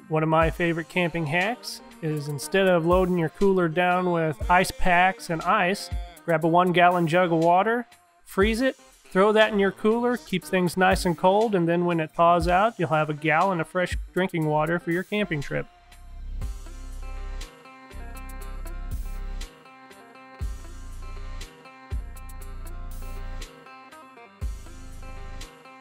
One of my favorite camping hacks is instead of loading your cooler down with ice packs and ice, grab a 1-gallon jug of water, freeze it, throw that in your cooler, keeps things nice and cold, and then when it thaws out, you'll have a gallon of fresh drinking water for your camping trip.